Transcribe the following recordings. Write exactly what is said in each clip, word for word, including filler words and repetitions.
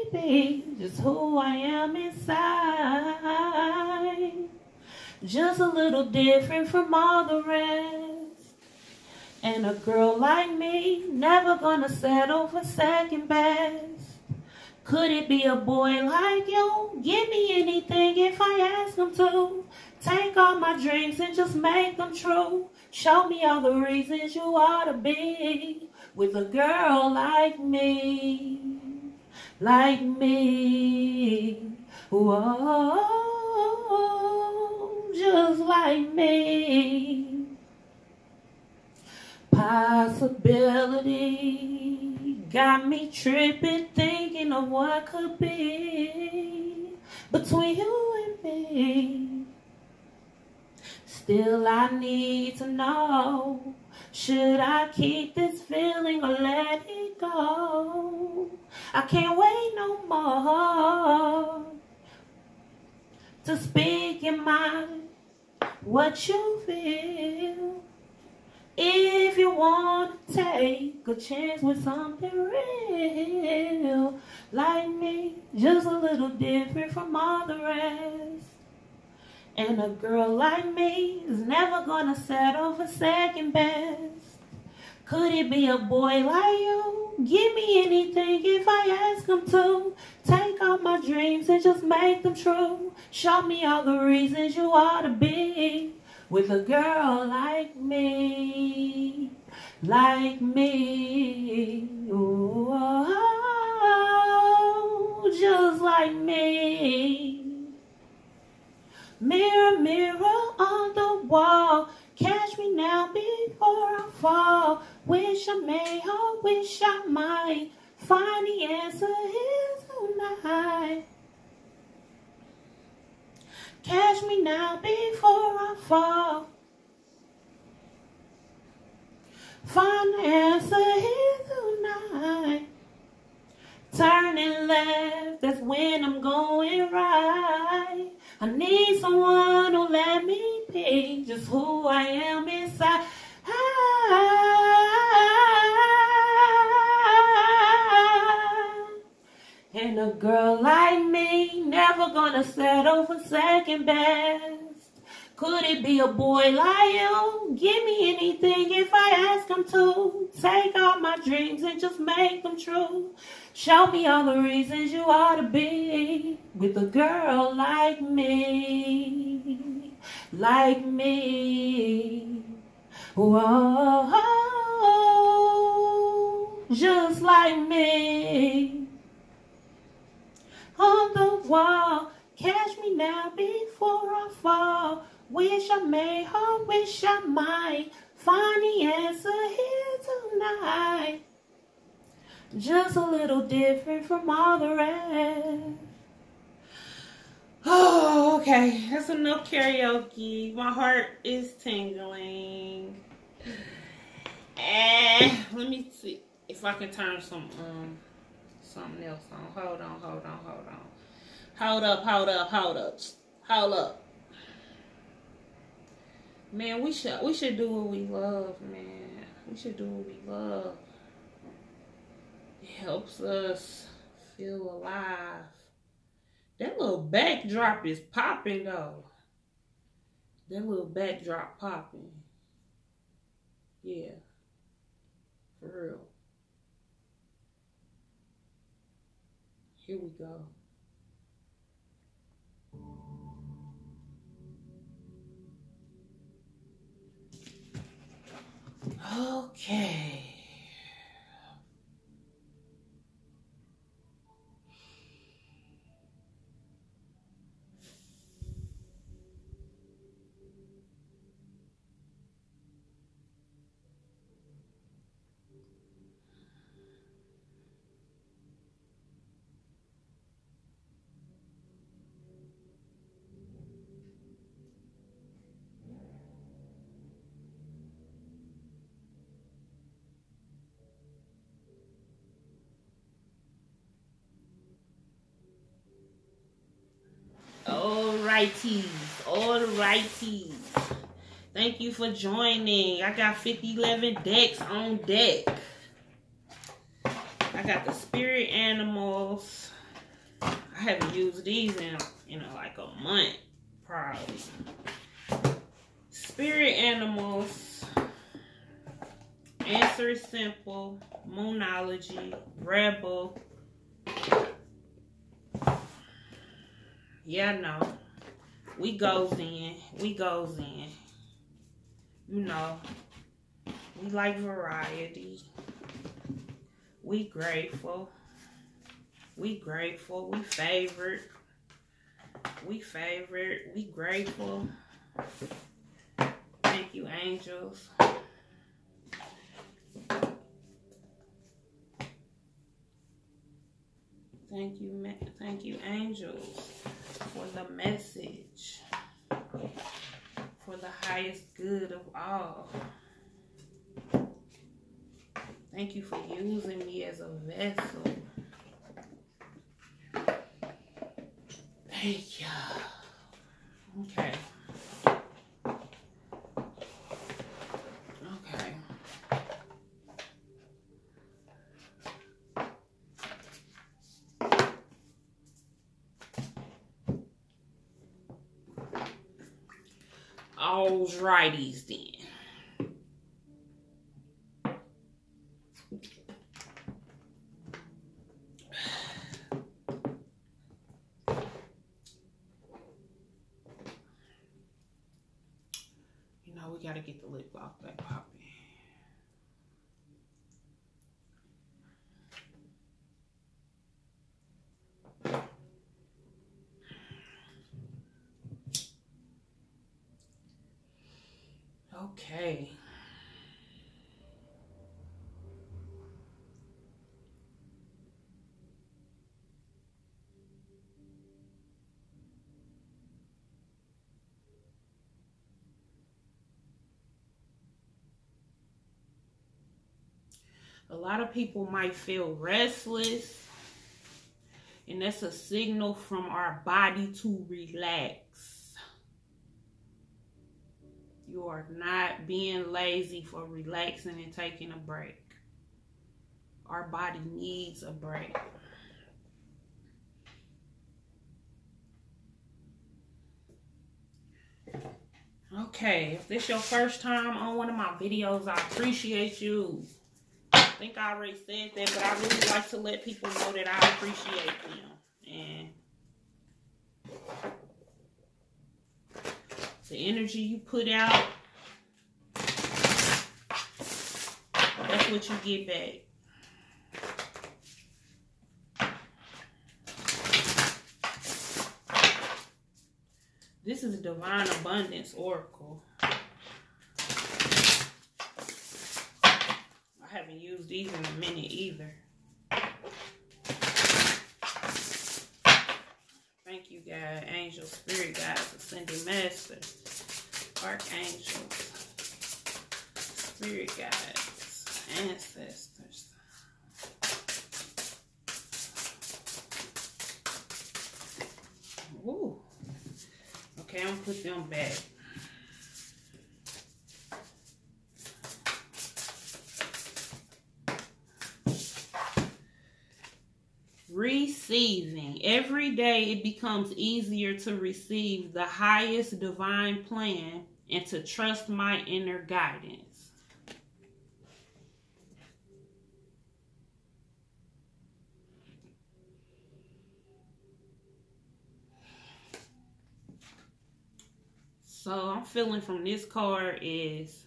be just who I am inside. Just a little different from all the rest. And a girl like me, never gonna settle for second best. Could it be a boy like you? Give me anything if I ask him to. Take all my dreams and just make them true. Show me all the reasons you ought to be with a girl like me. Like me. Whoa, just like me. Possibility got me tripping, thinking of what could be between you and me. Still I need to know, should I keep this feeling or let it go? I can't wait no more to speak your mind, what you feel. If you want to take a chance with something real, like me, just a little different from all the rest. And a girl like me is never gonna settle for second best. Could it be a boy like you? Give me anything if I ask him to. Take all my dreams and just make them true. Show me all the reasons you ought to be with a girl like me, like me, oh, just like me. Mirror, mirror on the wall, catch me now before I fall. Wish I may, or wish I might find the answer here tonight. Catch me now before I fall. Find the answer here tonight. Turning left, that's when I'm going right. I need someone who let me be just who I am inside. And a girl like me, never gonna settle for second best. Could it be a boy like you? Give me anything if I ask him to. Take all my dreams and just make them true. Show me all the reasons you ought to be with a girl like me. Like me. Whoa, just like me. On the wall, catch me now before I fall. Wish I may, or wish I might find the answer here tonight. Just a little different from all the rest. Oh, okay. That's enough karaoke. My heart is tingling. And let me see if I can turn some um something else on. Hold on, hold on, hold on. Hold up, hold up, hold up. Hold up. Man, we should we should do what we love, man. We should do what we love. It helps us feel alive. That little backdrop is popping though. That little backdrop popping. Yeah. For real. Here we go. Okay. Alrighties, alrighties. Thank you for joining. I got fifty eleven decks on deck. I got the spirit animals. I haven't used these in, you know, like a month, probably. Spirit animals. Answer is simple. Moonology. Rebel. Yeah, no. We goes in. We goes in. You know. We like variety. We grateful. We grateful. We favorite. We favorite. We grateful. Thank you, angels. Thank you, thank you, angels, for the message, for the highest good of all. Thank you for using me as a vessel. Thank you. Okay. Okay. Alrighties then. You know, we gotta get the lip gloss back popping. Okay. A lot of people might feel restless, and that's a signal from our body to relax. You are not being lazy for relaxing and taking a break. Our body needs a break. Okay, if this is your first time on one of my videos, I appreciate you. I think I already said that, but I really like to let people know that I appreciate them. And the energy you put out, that's what you get back. This is Divine Abundance Oracle. I haven't used these in a minute either. Thank you, God, angels, spirit guides, ascending masters, archangels, spirit guides, ancestors. Ooh. Okay, I'm gonna put them back. Receiving. Every day it becomes easier to receive the highest divine plan and to trust my inner guidance. So I'm feeling from this card is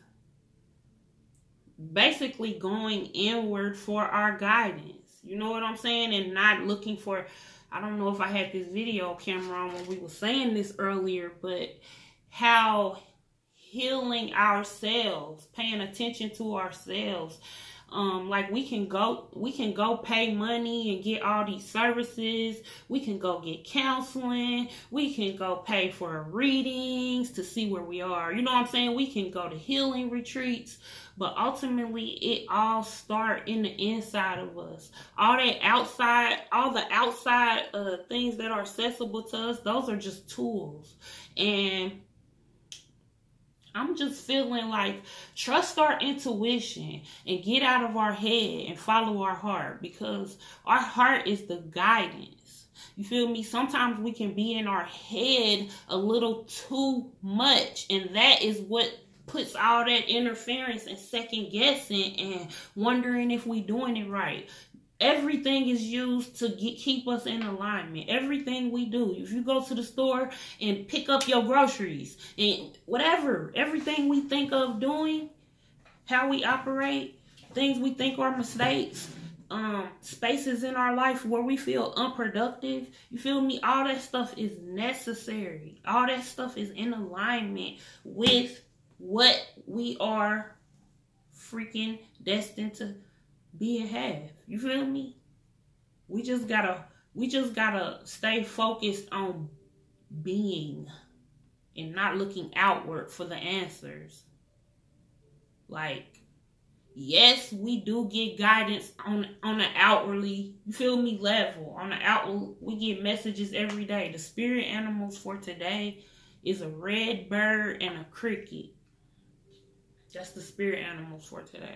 basically going inward for our guidance. You know what I'm saying? And not looking for, I don't know if I had this video camera on when we were saying this earlier, but how healing ourselves, paying attention to ourselves. Um, like we can go, we can go pay money and get all these services. We can go get counseling. We can go pay for readings to see where we are. You know what I'm saying? We can go to healing retreats, but ultimately it all starts in the inside of us. All that outside, all the outside uh, things that are accessible to us, those are just tools. And I'm just feeling like trust our intuition and get out of our head and follow our heart, because our heart is the guidance. You feel me? Sometimes we can be in our head a little too much, and that is what puts all that interference and second guessing and wondering if we doing it right. Everything is used to get, keep us in alignment. Everything we do. If you go to the store and pick up your groceries and whatever, everything we think of doing, how we operate, things we think are mistakes, um, spaces in our life where we feel unproductive, you feel me? All that stuff is necessary. All that stuff is in alignment with what we are freaking destined to be and have. You feel me? We just gotta, we just gotta stay focused on being and not looking outward for the answers. Like, yes, we do get guidance on on an outwardly, you feel me, level. On the outward, we get messages every day. The spirit animals for today is a red bird and a cricket. That's the spirit animals for today.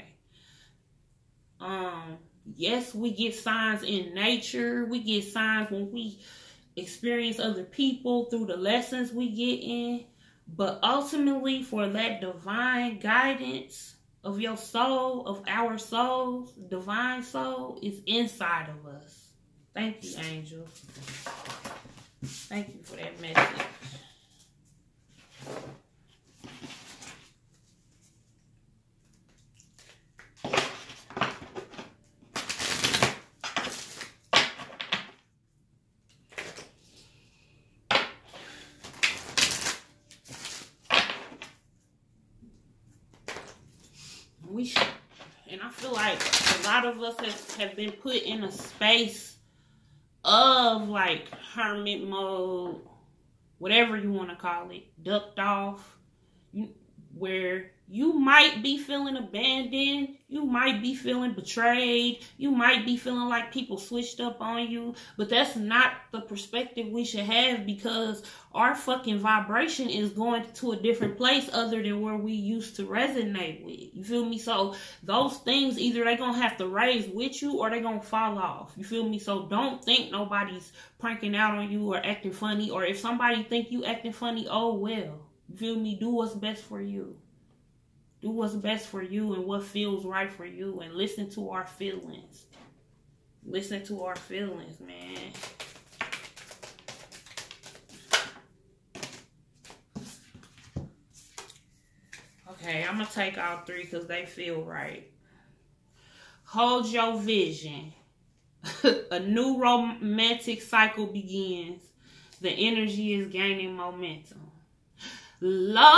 Um, yes, we get signs in nature. We get signs when we experience other people through the lessons we get in. But ultimately, for that divine guidance of your soul, of our souls, divine soul, is inside of us. Thank you, angel. Thank you for that message. We should, and I feel like a lot of us have, have been put in a space of like hermit mode, whatever you want to call it, ducked off, you, where you might be feeling abandoned, you might be feeling betrayed, you might be feeling like people switched up on you, but that's not the perspective we should have, because our fucking vibration is going to a different place other than where we used to resonate with. You feel me? So those things, either they're going to have to raise with you or they're going to fall off. You feel me? So don't think nobody's pranking out on you or acting funny, or if somebody think you acting funny, oh well. You feel me? Do what's best for you. Do what's best for you and what feels right for you, and listen to our feelings. Listen to our feelings, man. Okay, I'm going to take all three because they feel right. Hold your vision. A new romantic cycle begins. The energy is gaining momentum. Lord,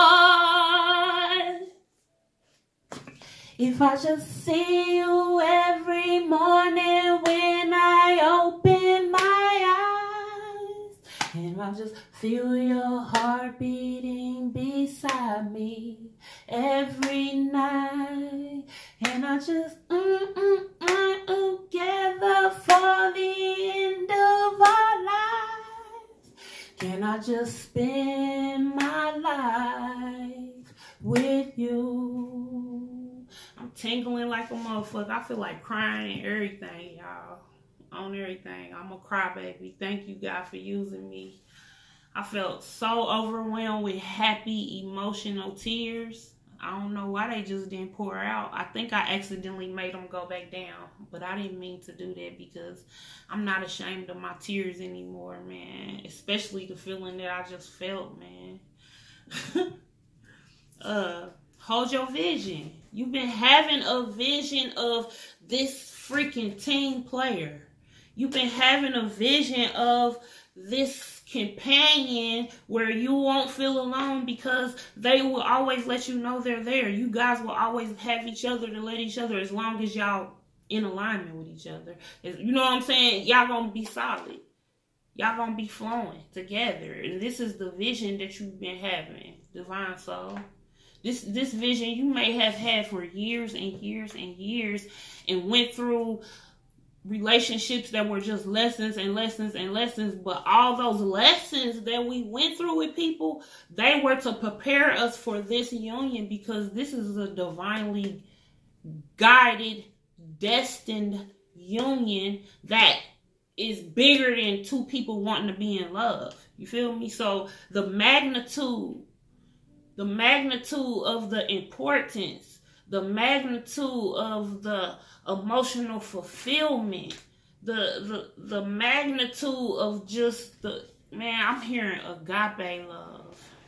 if I just see you every morning when I open my eyes, and I just feel your heart beating beside me every night, and I just mm, mm, mm, mm, gather for the end of our lives. Can I just spend my life with you? I'm tingling like a motherfucker. I feel like crying and everything, y'all. On everything. I'm a crybaby. Thank you, God, for using me. I felt so overwhelmed with happy, emotional tears. I don't know why they just didn't pour out. I think I accidentally made them go back down. But I didn't mean to do that, because I'm not ashamed of my tears anymore, man. Especially the feeling that I just felt, man. uh, hold your vision. You've been having a vision of this freaking team player. You've been having a vision of this companion where you won't feel alone, because they will always let you know they're there. You guys will always have each other to let each other, as long as y'all in alignment with each other. You know what I'm saying? Y'all gonna be solid. Y'all gonna be flowing together. And this is the vision that you've been having, divine soul. This this vision you may have had for years and years and years, and went through relationships that were just lessons and lessons and lessons. But all those lessons that we went through with people, they were to prepare us for this union, because this is a divinely guided, destined union that is bigger than two people wanting to be in love. You feel me? So the magnitude, the magnitude of the importance, the magnitude of the emotional fulfillment, the the the magnitude of just the, man, I'm hearing agape love.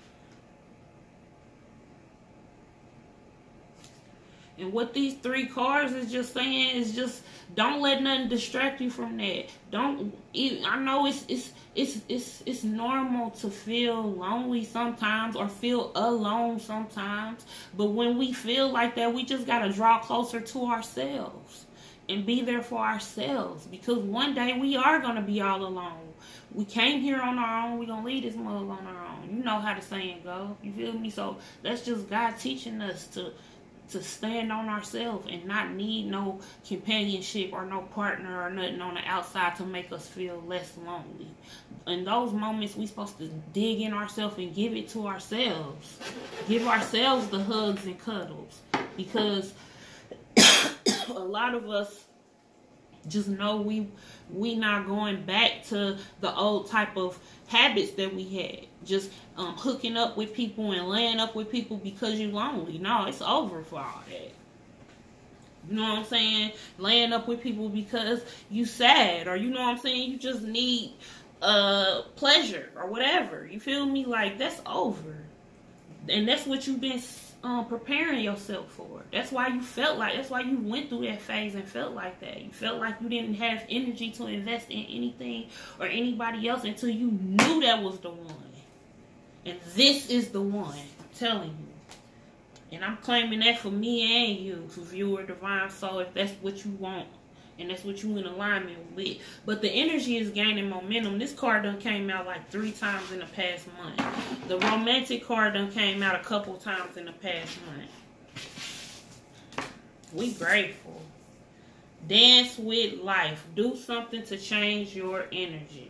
And what these three cards is just saying is just, don't let nothing distract you from that. Don't, I know it's it's it's it's it's normal to feel lonely sometimes or feel alone sometimes, but when we feel like that, we just gotta draw closer to ourselves and be there for ourselves, because one day we are gonna be all alone. We came here on our own. We gonna leave this mother on our own. You know how the saying go. You feel me? So that's just God teaching us to. to stand on ourselves and not need no companionship or no partner or nothing on the outside to make us feel less lonely. In those moments, we supposed to dig in ourselves and give it to ourselves. Give ourselves the hugs and cuddles, because a lot of us just know we we not going back to the old type of habits that we had. Just um, hooking up with people and laying up with people because you're lonely. No, it's over for all that. You know what I'm saying? Laying up with people because you sad, or you know what I'm saying? You just need uh, pleasure or whatever. You feel me? Like, that's over. And that's what you've been um, preparing yourself for. That's why you felt like, that's why you went through that phase and felt like that. You felt like you didn't have energy to invest in anything or anybody else until you knew that was the one. And this is the one, I'm telling you. And I'm claiming that for me and you, for viewer divine soul, if that's what you want and that's what you in alignment with. But the energy is gaining momentum. This card done came out like three times in the past month. The romantic card done came out a couple times in the past month. We grateful. Dance with life. Do something to change your energy.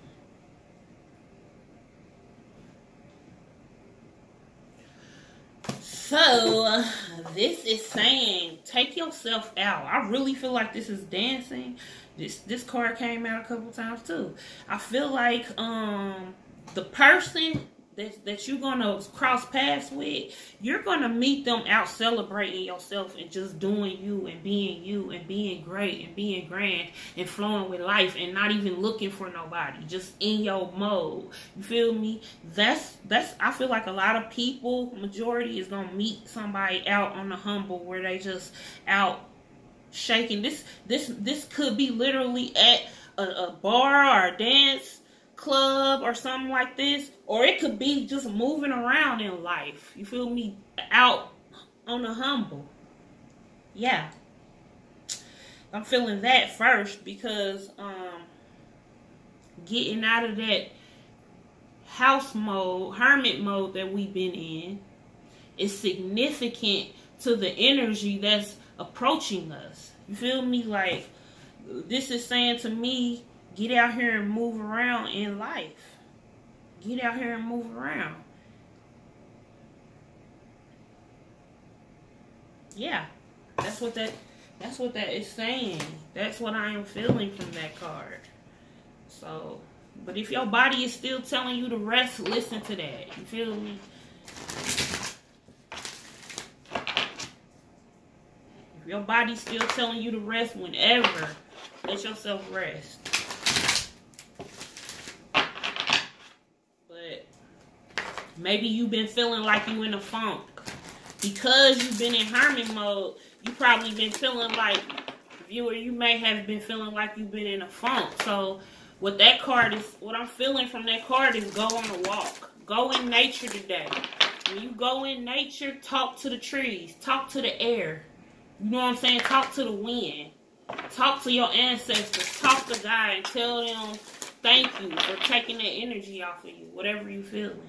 So, this is saying, take yourself out. I really feel like this is dancing. This this card came out a couple times too. I feel like um the person that, that you're going to cross paths with, you're going to meet them out celebrating yourself and just doing you and being you and being great and being grand and flowing with life and not even looking for nobody, just in your mode. You feel me? That's, that's, I feel like a lot of people, majority, is going to meet somebody out on the humble where they just out shaking. This, this, this could be literally at a, a bar or a dance club or something like this, or it could be just moving around in life. You feel me? Out on the humble. Yeah, I'm feeling that first, because um getting out of that house mode, hermit mode that we've been in is significant to the energy that's approaching us. You feel me? Like, this is saying to me, get out here and move around in life. Get out here and move around. Yeah, that's what that that's what that is saying. That's what I am feeling from that card. So, but if your body is still telling you to rest, listen to that. You feel me? If your body's still telling you to rest, whenever, let yourself rest. Maybe you've been feeling like you in a funk. Because you've been in hermit mode, you probably been feeling like, viewer, you may have been feeling like you've been in a funk. So what that card is, what I'm feeling from that card is, go on a walk. Go in nature today. When you go in nature, talk to the trees. Talk to the air. You know what I'm saying? Talk to the wind. Talk to your ancestors. Talk to God and tell them thank you for taking that energy off of you. Whatever you feeling.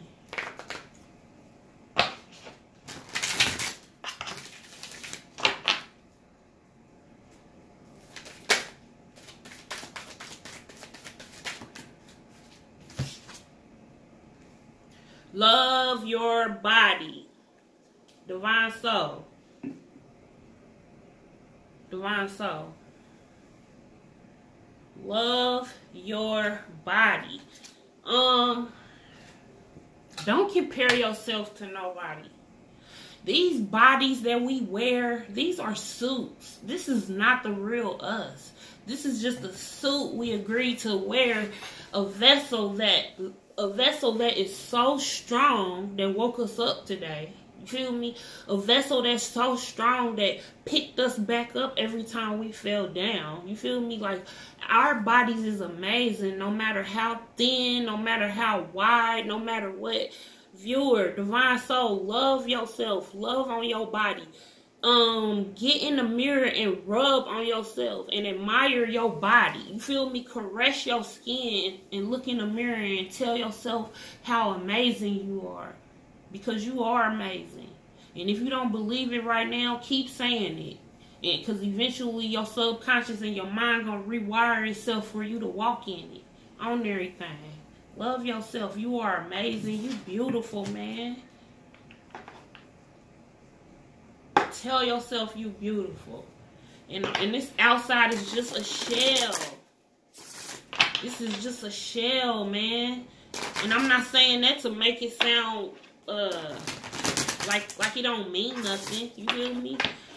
Love your body. Divine soul. Divine soul. Love your body. Um, don't compare yourself to nobody. These bodies that we wear, these are suits. This is not the real us. This is just a suit we agreed to wear, a vessel that a vessel that is so strong that woke us up today. You feel me? A vessel that's so strong that picked us back up every time we fell down. You feel me? Like, our bodies is amazing, no matter how thin, no matter how wide, no matter what. Viewer, divine soul, love yourself, love on your body. Um, get in the mirror and rub on yourself and admire your body. You feel me? Caress your skin and look in the mirror and tell yourself how amazing you are. Because you are amazing. And if you don't believe it right now, keep saying it. And because eventually your subconscious and your mind gonna rewire itself for you to walk in it. On everything. Love yourself. You are amazing. You beautiful, man. Tell yourself you beautiful. And, and this outside is just a shell. This is just a shell, man. And I'm not saying that to make it sound uh like like it don't mean nothing. You feel me?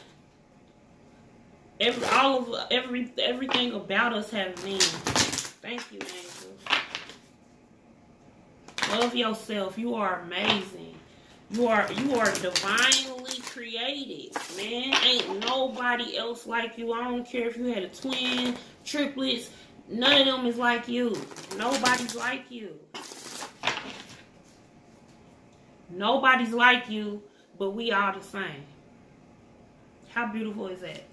Every all of every everything about us has meaning. Thank you, angels. Love yourself. You are amazing. You are you are divinely created, man. Ain't nobody else like you. I don't care if you had a twin, triplets. None of them is like you. Nobody's like you. Nobody's like you, but we are the same. How beautiful is that?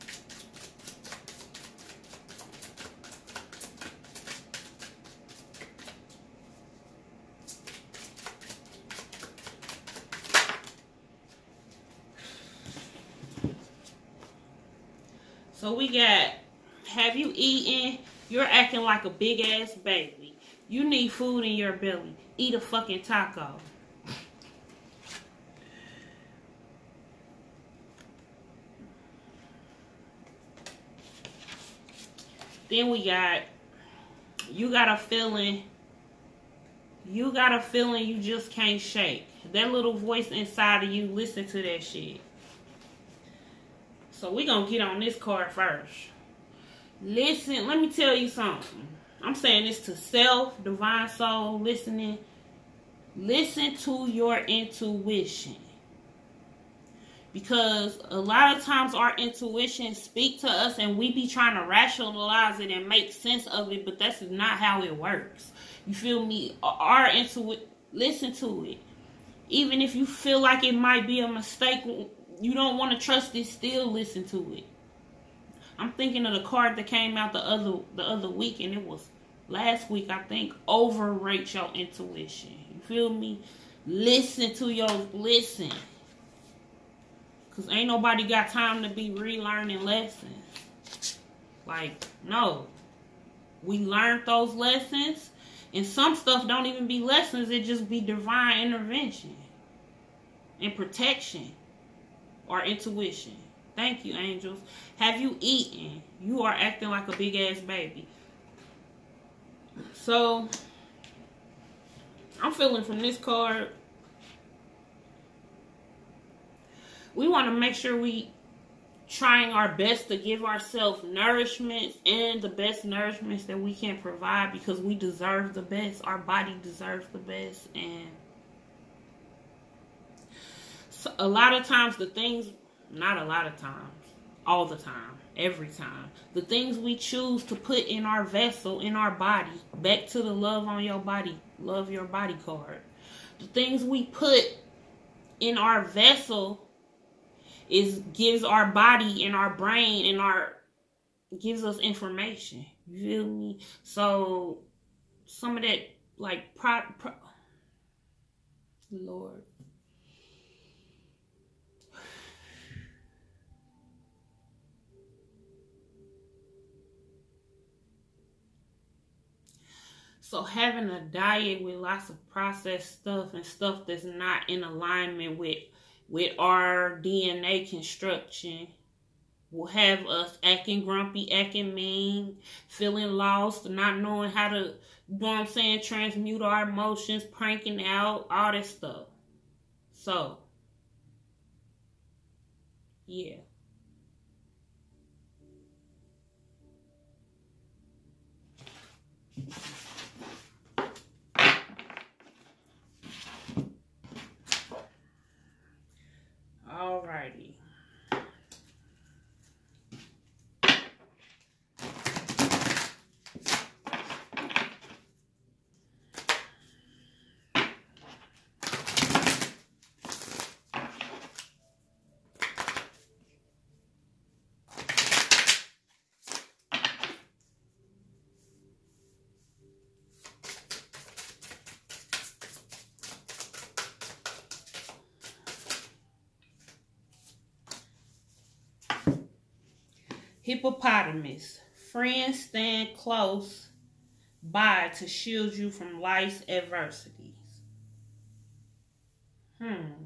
So we got, have you eaten? You're acting like a big ass baby. You need food in your belly. Eat a fucking taco. Then we got, you got a feeling, you got a feeling you just can't shake. That little voice inside of you, listen to that shit. So we gonna get on this card first. Listen, let me tell you something. I'm saying this to self, divine soul, listening. Listen to your intuition. Because a lot of times our intuition speak to us and we be trying to rationalize it and make sense of it, but that's not how it works. You feel me? Our intuition, listen to it. Even if you feel like it might be a mistake, you don't want to trust it, still listen to it. I'm thinking of the card that came out the other the other week, and it was last week, I think. Overrate your intuition. You feel me? Listen to your, listen. Because ain't nobody got time to be relearning lessons. Like, no. We learned those lessons. And some stuff don't even be lessons. It just be divine intervention. And protection. Or intuition. Thank you, angels. Have you eaten? You are acting like a big ass baby. So, I'm feeling from this card, we want to make sure we trying our best to give ourselves nourishments and the best nourishments that we can provide, because we deserve the best. Our body deserves the best. And so a lot of times the things, not a lot of times, all the time, every time, the things we choose to put in our vessel, in our body, back to the love on your body, love your body card. The things we put in our vessel is gives our body and our brain and our gives us information. You feel me? So some of that, like, pro, pro, Lord. So having a diet with lots of processed stuff and stuff that's not in alignment with with our D N A construction will have us acting grumpy, acting mean, feeling lost, not knowing how to, you know what I'm saying, transmute our emotions, pranking out, all that stuff. So, yeah. Alrighty. Hippopotamus. Friends stand close by to shield you from life's adversities. Hmm.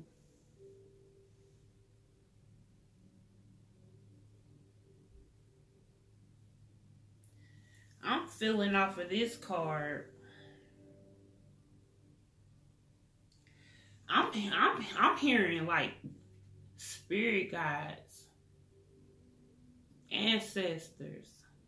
I'm feeling off of this card. I'm I'm I'm hearing like spirit guides, ancestors,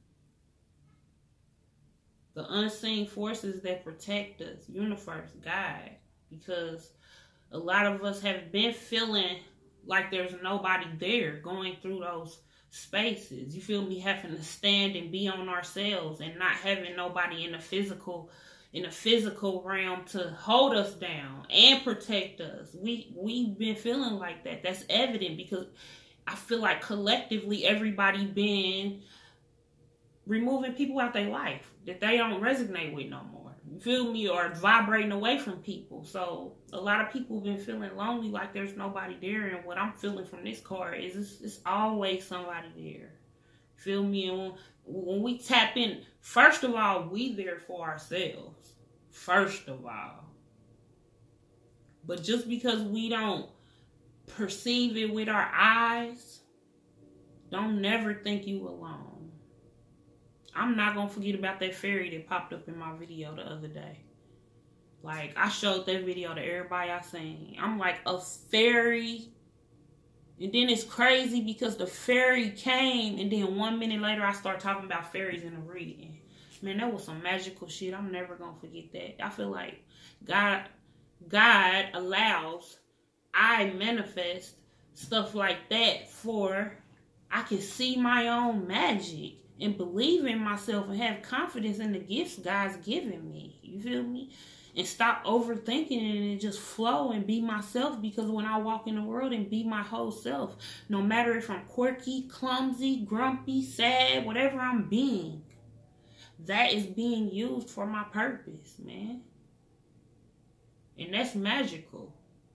the unseen forces that protect us, universe, God, because a lot of us have been feeling like there's nobody there going through those spaces. You feel me? Having to stand and be on ourselves and not having nobody in the physical in the physical realm to hold us down and protect us. We we've been feeling like that. That's evident because I feel like collectively everybody been removing people out their life that they don't resonate with no more. You feel me? Or vibrating away from people. So a lot of people have been feeling lonely, like there's nobody there. And what I'm feeling from this card is it's, it's always somebody there. Feel me? And when, when we tap in, first of all, we there for ourselves. First of all. But just because we don't perceive it with our eyes, don't never think you alone. I'm not going to forget about that fairy that popped up in my video the other day. Like, I showed that video to everybody I seen. I'm like, a fairy. And then it's crazy because the fairy came, and then one minute later I start talking about fairies in the reading. Man, that was some magical shit. I'm never going to forget that. I feel like God, God allows I manifest stuff like that for I can see my own magic and believe in myself and have confidence in the gifts God's given me. You feel me? And stop overthinking it and just flow and be myself, because when I walk in the world and be my whole self, no matter if I'm quirky, clumsy, grumpy, sad, whatever I'm being, that is being used for my purpose, man. And that's magical.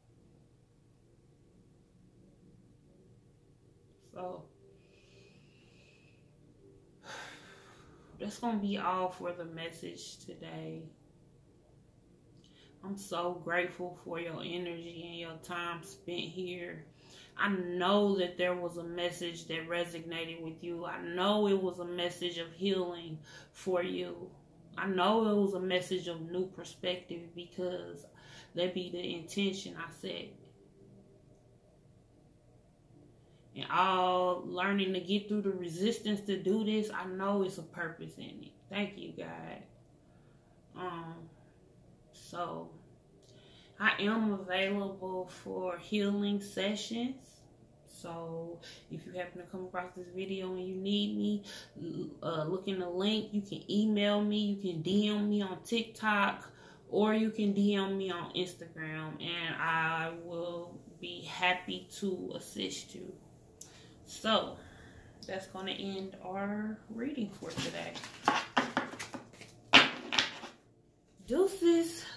So that's going to be all for the message today. I'm so grateful for your energy and your time spent here. I know that there was a message that resonated with you. I know it was a message of healing for you. I know it was a message of new perspective, because that be the intention I set. And all learning to get through the resistance to do this, I know it's a purpose in it. Thank you, God. Um, so, I am available for healing sessions. So, if you happen to come across this video and you need me, uh, look in the link. You can email me. You can D M me on TikTok. Or you can D M me on Instagram. And I will be happy to assist you. So, that's going to end our reading for today. Deuces.